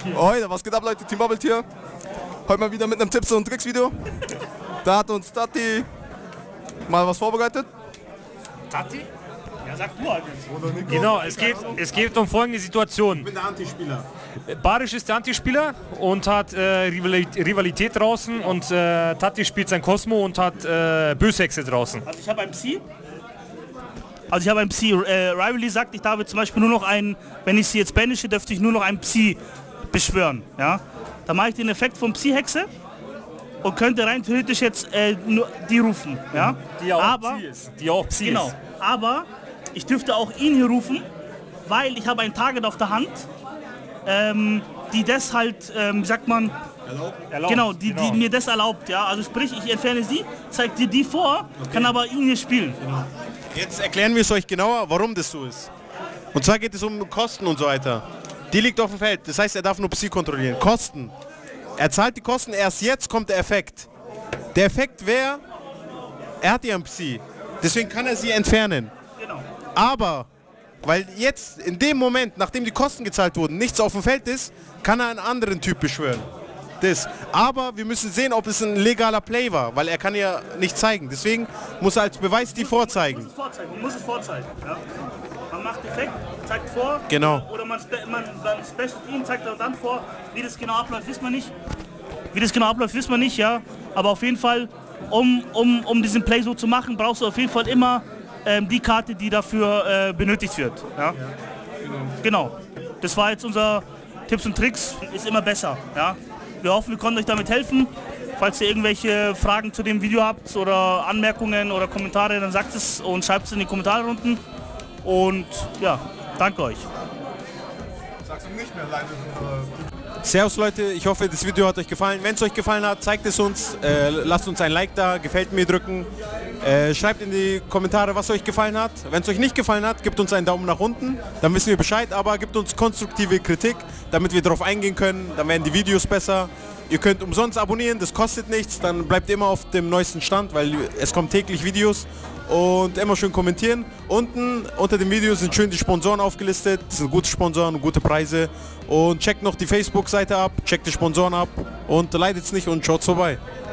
Heute, was geht ab, Leute? Team Bubble hier. Heute mal wieder mit einem Tipps- und Tricks-Video. Da hat uns Tati mal was vorbereitet. Tati? Ja, sag du halt jetzt. Genau, es geht um folgende Situation. Ich bin der Antispieler. Barisch ist der Antispieler und hat Rivalität draußen und Tati spielt sein Cosmo und hat Böshexe draußen. Also ich habe ein Psi. Rivalry sagt, ich darf zum Beispiel nur noch einen, wenn ich sie jetzt banische, dürfte ich nur noch einen Psi beschwören. Ja? Da mache ich den Effekt vom Psi-Hexe und könnte rein theoretisch jetzt nur die rufen. Ja? Die auch Psi ist. Die auch Psi genau. ist. Aber ich dürfte auch ihn hier rufen, weil ich habe ein Target auf der Hand, die das halt, wie sagt man, erlaubt. Genau, die mir das erlaubt. Ja? Also sprich, ich entferne sie, zeige dir die vor, kann aber ihn hier spielen. Genau. Jetzt erklären wir es euch genauer, warum das so ist. Und zwar geht es um Kosten und so weiter. Die liegt auf dem Feld, das heißt, er darf nur Psi kontrollieren. Kosten. Er zahlt die Kosten, erst jetzt kommt der Effekt. Der Effekt wäre, er hat ja ein Psi, deswegen kann er sie entfernen. Genau. Aber, weil jetzt in dem Moment, nachdem die Kosten gezahlt wurden, nichts auf dem Feld ist, kann er einen anderen Typ beschwören. Das. Aber wir müssen sehen, ob es ein legaler Play war, weil er kann ja nicht zeigen. Deswegen muss er als Beweis die vorzeigen. Man muss es vorzeigen. Ja. Man macht Effekt, zeigt vor. Genau. Oder man specialt ihn, zeigt dann vor. Wie das genau abläuft, wissen wir nicht. Ja. Aber auf jeden Fall, um diesen Play so zu machen, brauchst du auf jeden Fall immer die Karte, die dafür benötigt wird. Ja. Genau. Das war jetzt unser Tipps und Tricks. Ist immer besser. Ja. Wir hoffen, wir konnten euch damit helfen. Falls ihr irgendwelche Fragen zu dem Video habt oder Anmerkungen oder Kommentare, dann sagt es und schreibt es in die Kommentare unten. Und ja, danke euch. Sagst du nicht mehr alleine? Servus Leute, ich hoffe, das Video hat euch gefallen. Wenn es euch gefallen hat, zeigt es uns. Lasst uns ein Like da, gefällt mir drücken. Schreibt in die Kommentare, was euch gefallen hat. Wenn es euch nicht gefallen hat, gebt uns einen Daumen nach unten. Dann wissen wir Bescheid, aber gebt uns konstruktive Kritik, damit wir darauf eingehen können. Dann werden die Videos besser. Ihr könnt umsonst abonnieren, das kostet nichts. Dann bleibt ihr immer auf dem neuesten Stand, weil es kommen täglich Videos. Und immer schön kommentieren. Unten unter dem Video sind schön die Sponsoren aufgelistet. Das sind gute Sponsoren und gute Preise. Und checkt noch die Facebook-Seite ab, checkt die Sponsoren ab und leidet es nicht und schaut vorbei.